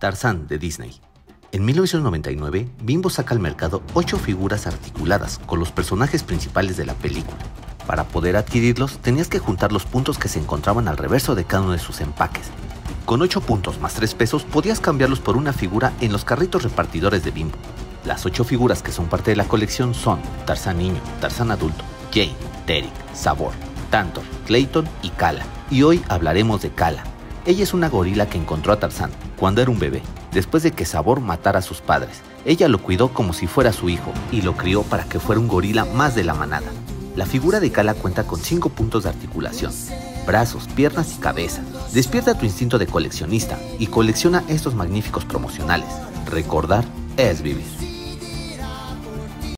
Tarzán de Disney. En 1999, Bimbo saca al mercado 8 figuras articuladas con los personajes principales de la película. Para poder adquirirlos, tenías que juntar los puntos que se encontraban al reverso de cada uno de sus empaques. Con 8 puntos más 3 pesos podías cambiarlos por una figura en los carritos repartidores de Bimbo. Las 8 figuras que son parte de la colección son Tarzán niño, Tarzán adulto, Jane, Derek, Sabor, Tantor, Clayton y Kala. Y hoy hablaremos de Kala. Ella es una gorila que encontró a Tarzán cuando era un bebé, después de que Sabor matara a sus padres. Ella lo cuidó como si fuera su hijo y lo crió para que fuera un gorila más de la manada. La figura de Kala cuenta con 5 puntos de articulación: brazos, piernas y cabeza. Despierta tu instinto de coleccionista y colecciona estos magníficos promocionales. Recordar es vivir.